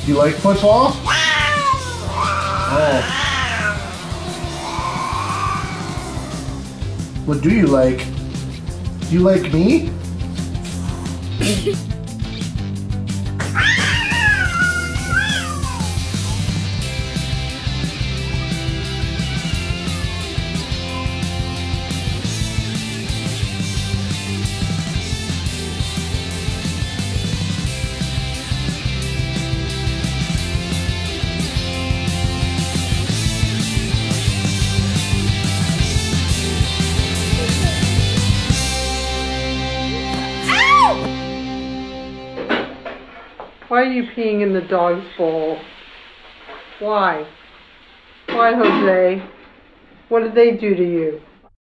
You like football? Oh. What do you like? Do you like me? Why are you peeing in the dog's bowl? Why? Why, Jose? What did they do to you?